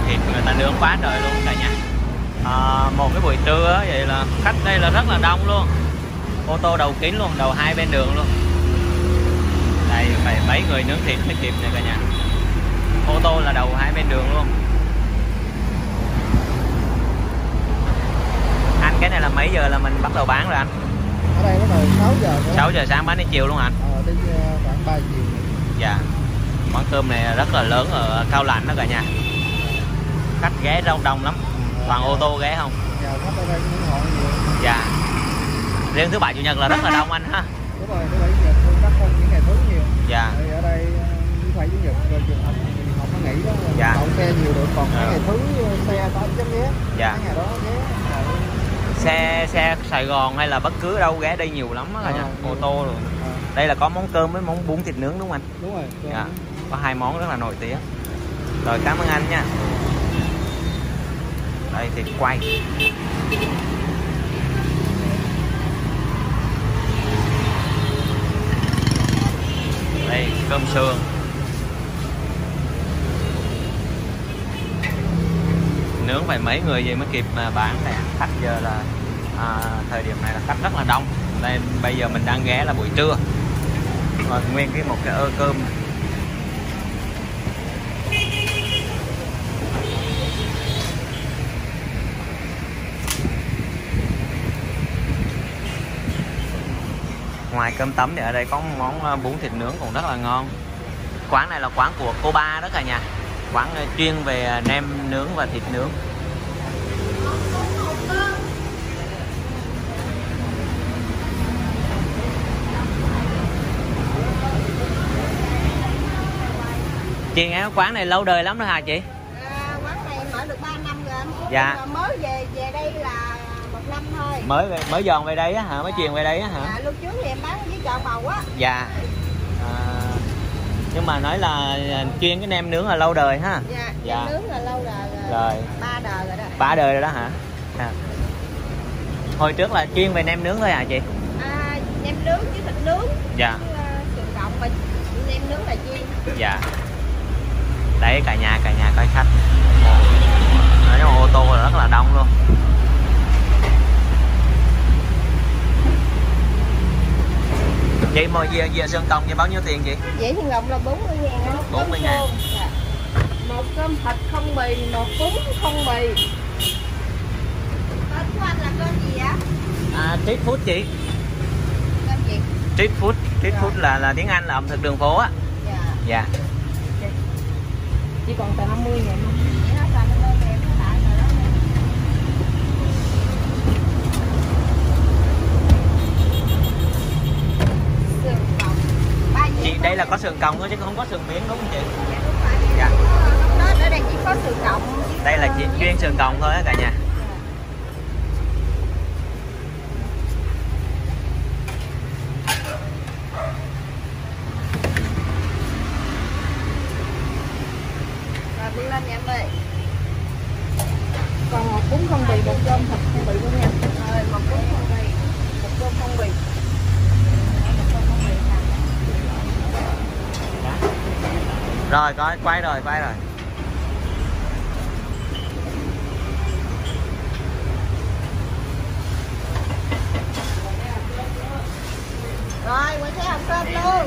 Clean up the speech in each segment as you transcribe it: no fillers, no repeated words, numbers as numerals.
thịt người ta nướng quá trời luôn cả nhà. Một cái buổi trưa á, vậy là khách đây là rất là đông luôn, ô tô đầu kín luôn, đầu hai bên đường luôn. Đây phải mấy người nướng thịt mới kịp này cả nhà, ô tô là đầu hai bên đường luôn. Anh cái này là mấy giờ là mình bắt đầu bán rồi anh? Ở đây bắt đầu 6 giờ. 6 giờ sáng bán đến chiều luôn hả anh? Đến khoảng 3 chiều. Dạ. Quán cơm này rất là lớn ở Cao Lãnh đó cả nhà. Khách ghé đông lắm, toàn ô tô ghé không? Dạ, khách ở đây cũng họ nhiều. Dạ. Riêng thứ bảy chủ nhật là rất là đông anh ha. Đúng rồi, thứ bảy chủ nhật hơn, không những ngày thứ nhiều. Dạ. Ở đây thứ bảy chủ nhật rồi trường học không có nghỉ đó. Dạ. Đậu xe nhiều được, còn ngày thứ xe có chấm ghé. Dạ. Ngày đó ghé. Xe Sài Gòn hay là bất cứ đâu ghé đây nhiều lắm á cả nhà, ô tô rồi. Đây là có món cơm với món bún thịt nướng đúng không anh? Đúng rồi. Dạ. Có hai món rất là nổi tiếng. Rồi cảm ơn anh nha. Đây thịt quay. Đây cơm sườn. Nướng phải mấy người vậy mới kịp mà bán này. Khách giờ là thời điểm này là khách rất là đông. Đây bây giờ mình đang ghé là buổi trưa. Rồi nguyên một cái ơ cơm này. Ngoài cơm tấm thì ở đây có món bún thịt nướng cũng rất là ngon. Quán này là quán của cô Ba đó cả nhà. Quán chuyên về nem nướng và thịt nướng. Chị nghe quán này lâu đời lắm rồi hả chị? Quán này mở được 3 năm rồi anh. Dạ. Mới về đây là 1 năm thôi. Mới dọn về đây á hả? Mới chuyển về đây á hả? Dạ, lúc trước thì em bán với chợ Bầu á. Dạ. Nhưng mà nói là chuyên cái nem nướng là lâu đời ha. Dạ, dạ. Nem nướng là lâu đời rồi. 3 đời rồi đó. 3 đời rồi đó hả? À. Hồi trước là chuyên về nem nướng thôi hả chị? Nem nướng với thịt nướng. Dạ. Sườn cộng và nem nướng là chuyên. Dạ. Đấy cả nhà coi khách. Nói chung ô tô là rất là đông luôn. Vậy mà về Sơn Tông thì bao nhiêu tiền chị? Vậy Sơn Tông là 40.000 anh. 40.000. Dạ. Một cơm thịt không bì, một bún không bì. Tên của anh là tên gì ạ? Street food chị. Tên gì? Street food. Street food là tiếng Anh là ẩm thực đường phố á. Dạ. Dạ. Chỉ còn tờ 50.000 không? Vậy đó, tờ 50.000 em lại rồi đó. Sườn còng. Chị đây là có sườn còng thôi chứ không có sườn miếng đúng không chị? Dạ đúng rồi. Dạ. Đó, ở đây chỉ có sườn còng. Đây là chuyên sườn còng thôi á cả nhà. Rồi đi lên nha em ơi. Còn một bún không bì, một cơm thịt không bì luôn nha. Rồi một bún không bì, một cơm không bì. Rồi coi quay rồi. Rồi, quay xe hộp cơm luôn.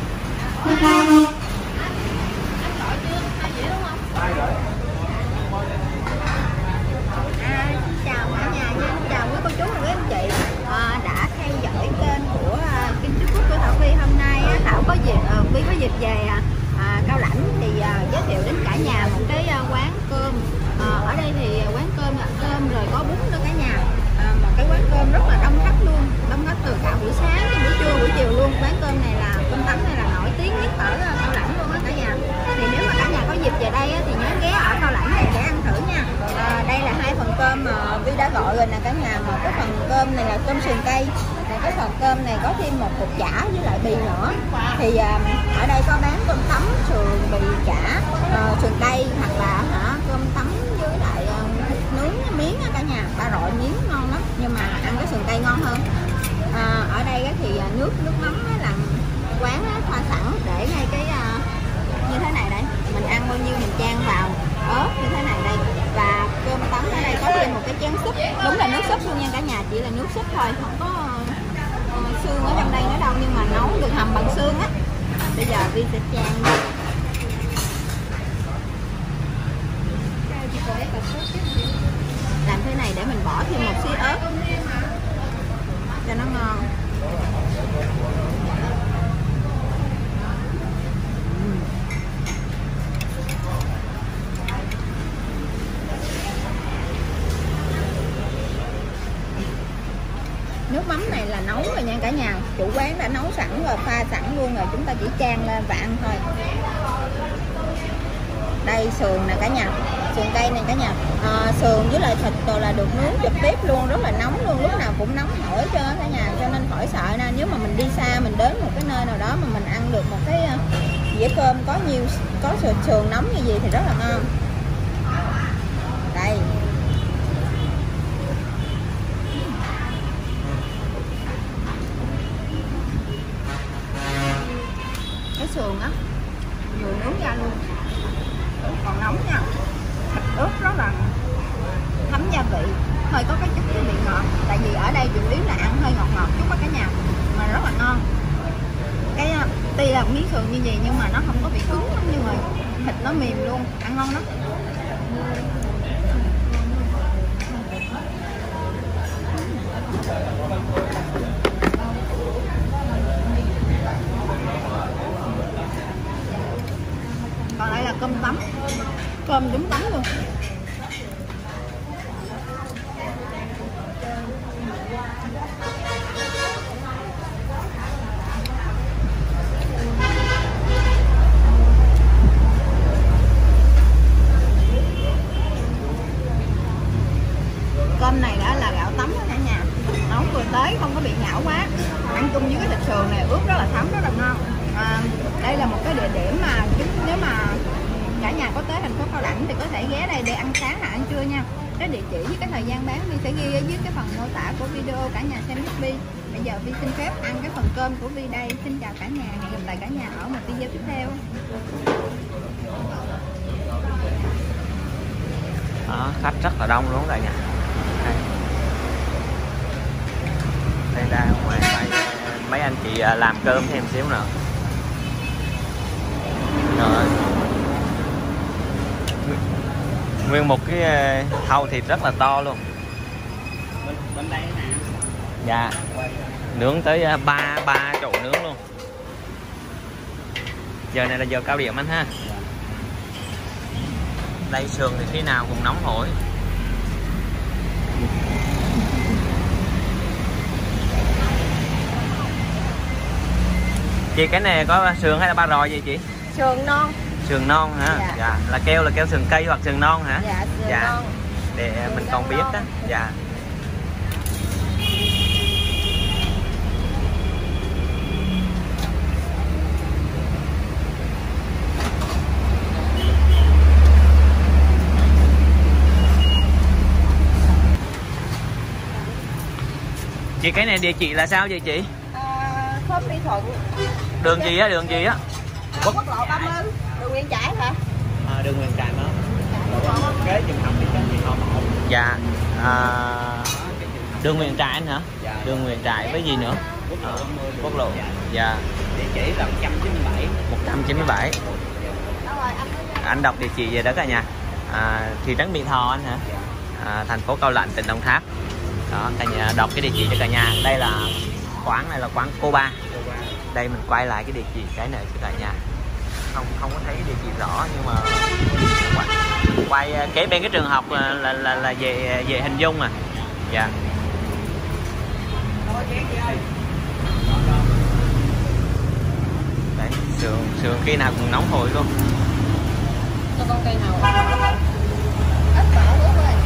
Xin chào cả nhà nha, xin chào quý cô chú và quý anh chị đã theo dõi kênh của Kim Street Food của Thảo Vy. Hôm nay Thảo có dịp Vy có dịp về Cao Lãnh thì giới thiệu đến cả nhà một cái quán cơm. Ở đây thì quán cơm là cơm rồi có bún đó cả nhà. Một cái quán cơm rất là đông khách luôn, đông khách từ cả buổi sáng đến buổi trưa buổi chiều luôn. Quán cơm này là cơm tấm này là nổi tiếng nhất ở Cao Lãnh luôn á cả nhà. Thì nếu mà cả nhà có dịp về đây thì nhớ ghé ở Cao Lãnh này để ăn thử nha. Đây là hai phần cơm mà Vy đã gọi rồi nè cả nhà. Một cái phần cơm này là cơm sườn cây, và cái phần cơm này có thêm một cục chả với lại bì nữa. Thì ở đây có bán cơm tấm, sườn, bì, chả, sườn cây hoặc là cơm tấm với lại thịt nướng miếng á cả nhà. Ba rọi miếng ngon lắm, nhưng mà ăn cái sườn cây ngon hơn. Ở đây thì nước mắm là quán pha sẵn để ngay cái như thế này đây. Mình ăn bao nhiêu mình chan vào ớt như thế này đây. thôi, không có xương ở trong đây nữa đâu, nhưng mà nấu được hầm bằng xương á. Bây giờ Vi sẽ chan vô. Làm thế này để mình bỏ thêm một xí ớt cho nó ngon. Nước mắm này là nấu rồi nha cả nhà, chủ quán đã nấu sẵn rồi, pha sẵn luôn rồi, chúng ta chỉ chan lên và ăn thôi. Đây sườn nè cả nhà, sườn cây này cả nhà, sườn với lại thịt rồi là được nướng trực tiếp luôn, rất là nóng luôn, lúc nào cũng nóng hổi cho cả nhà, cho nên khỏi sợ nè. Nếu mà mình đi xa, mình đến một cái nơi nào đó mà mình ăn được một cái dĩa cơm có sườn nóng như vậy thì rất là ngon. Đây. Cái sườn á vừa nướng ra luôn, còn nóng nha, thịt ướp rất là thấm gia vị, hơi có cái chút cái vị ngọt, tại vì ở đây chủ yếu là ăn hơi ngọt ngọt chút á cả nhà, mà rất là ngon. Cái tuy là miếng sườn như vậy nhưng mà nó không có bị cứng lắm, nhưng mà thịt nó mềm luôn, ăn ngon lắm. Còn lại là cơm tấm, cơm đúng tấm luôn. Cơm này đã là gạo tấm đó cả nhà, nấu vừa tới không có bị nhão quá, ăn chung với cái thịt sườn này ướp rất là thấm, rất là ngon. Đây là một cái địa điểm mà nếu mà cả nhà có tới thành phố Cao Lãnh thì có thể ghé đây để ăn sáng hoặc ăn trưa nha. Cái địa chỉ với cái thời gian bán Vi sẽ ghi ở dưới cái phần mô tả của video, cả nhà xem giúp Vi. Bây giờ Vi xin phép ăn cái phần cơm của Vi đây. Xin chào cả nhà, hẹn gặp lại cả nhà ở một video tiếp theo. Đó, khách rất là đông luôn cả nhà. Đây ra ngoài mấy anh chị làm cơm thêm xíu nữa. Rồi. Nguyên một cái thau thịt rất là to luôn. Bên đây nè. Dạ. Nướng tới ba trụ nướng luôn. Giờ này là giờ cao điểm anh ha. Đây sườn thì khi nào cũng nóng hổi. Chị cái này có sườn hay là ba rò gì chị? Sườn non. Sườn non hả? Dạ. Dạ. Là keo sườn cây hoặc sườn non hả? Dạ, sườn dạ. non. Để Sườn mình còn biết non. đó. Dạ. Chị cái này địa chỉ là sao vậy chị? Khóm Mỹ Thuận. Đường gì á, đường gì á? Quốc lộ 30, đường Nguyễn Trãi hả? Đường Nguyễn Trãi đó. Kế chừng hầm đi trên họ mộ. Dạ. Đường Nguyễn Trãi anh hả? Dạ. Đường Nguyễn Trãi với gì nữa? Quốc lộ. Dạ. Địa chỉ là 197. 197. Anh đọc địa chỉ về đó cả nhà. Thị trấn Mỹ Tho anh hả? Thành phố Cao Lãnh, tỉnh Đồng Tháp. Đó, cả nhà đọc cái địa chỉ cho cả nhà. Đây là quán này là quán Cô Ba. Đây mình quay lại cái địa chỉ cái này cho cả nhà. Không có thấy địa chỉ rõ nhưng mà quay kế bên cái trường học là về hình dung à. Dạ. Đấy, sườn khi nào cũng nóng hổi luôn. Cho con cây nào ít bỏ ướp ơi.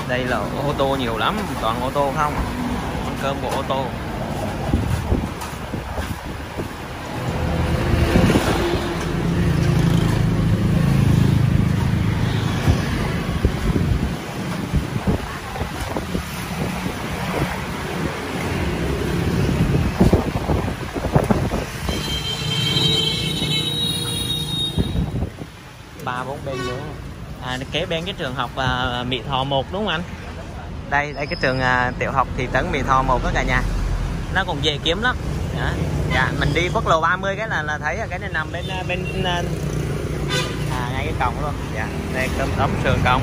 Đây là ô tô nhiều lắm, toàn ô tô không, quán cơm của ô tô. Ba bốn bên nữa. Kế bên cái trường học Mỹ Tho 1 đúng không anh? Đây cái trường tiểu học thị trấn Mỹ Tho 1 đó cả nhà. Nó còn dễ kiếm lắm. Đó. Dạ, mình đi quốc lộ 30 cái là thấy cái này nằm bên ngay cái cổng luôn. Dạ, đây cơm tấm sườn cổng.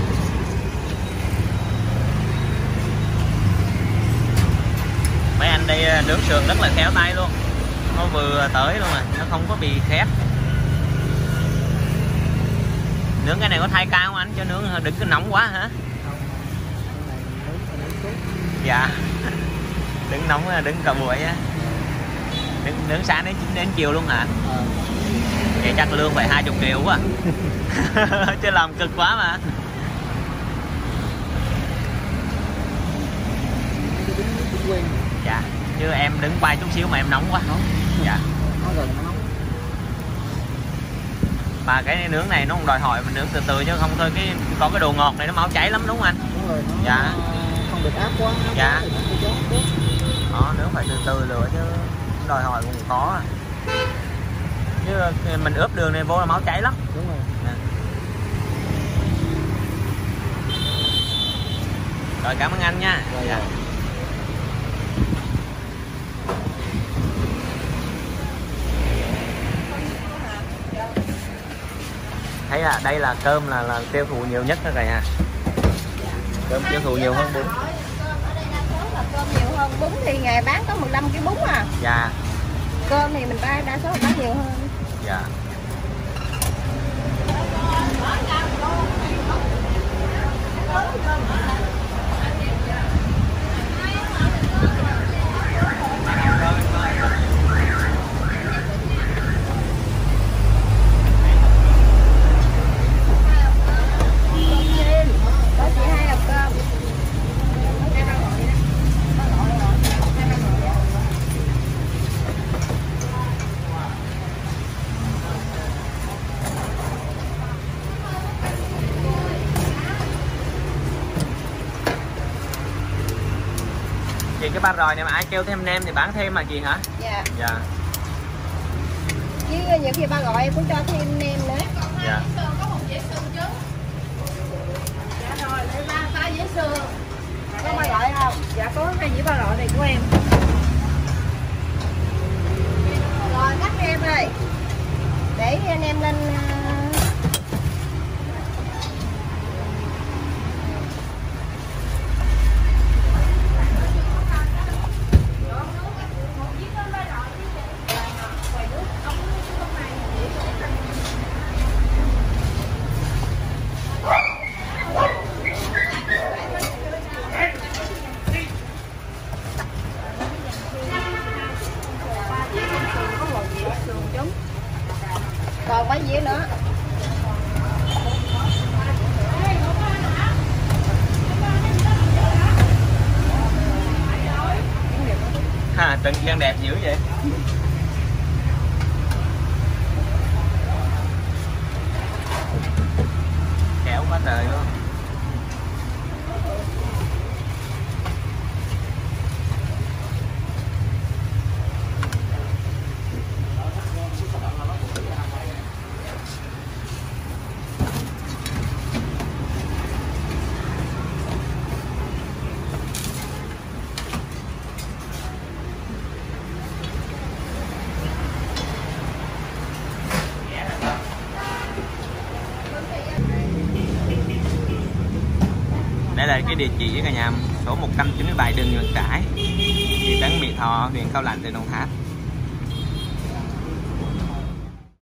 Mấy anh đây nướng sườn rất là khéo tay luôn. Nó vừa tới luôn nó không có bị khét. Nướng cái này có thay cao không anh? Cho nướng đừng có nóng quá hả? Dạ. Đừng nóng đứng cả buổi á. Nướng sáng đến chiều luôn hả? Vậy chắc lương phải 20 triệu quá. Chứ làm cực quá mà. Dạ. Chứ em đứng quay chút xíu mà em nóng quá. Dạ. Mà cái nướng này nó không đòi hỏi mình nướng từ từ chứ không thôi có cái đồ ngọt này nó máu cháy lắm đúng không anh? Đúng rồi, nó dạ. Không được áp quá. Dạ. Đó, nướng phải từ từ lửa chứ đòi hỏi cũng khó. Chứ mình ướp đường này vô là máu cháy lắm. Đúng rồi. Dạ. Rồi cảm ơn anh nha. Rồi, dạ. rồi. Thấy đây là cơm là tiêu thụ nhiều nhất đó cả nhà. Cơm tiêu thụ nhiều hơn bún. Cơm nhiều hơn bún thì ngày bán có 15 cái bún à. Dạ. Cơm thì mình đa số bán nhiều hơn. Dạ. Chị cái ba ròi này mà ai kêu thêm nem thì bán thêm mà chị hả? Dạ. Dạ. Chứ nhiều khi ba gọi em cũng cho thêm nem nữa. Dạ. Có một dĩa xương chứ. Dạ rồi, để ba dĩa xương. Có ba gọi không? Dạ có 2 dĩa ba gọi này của em. Rồi cắt nem ơi. Để nem lên. Còn mấy dĩa nữa. Ha, từng gian đẹp dữ vậy. Kéo quá trời luôn. Đây là cái địa chỉ cả nhà, số 197 đường Nguyễn Trãi, thị trấn Mỹ Tho, huyện Cao Lãnh, tỉnh Đồng Tháp.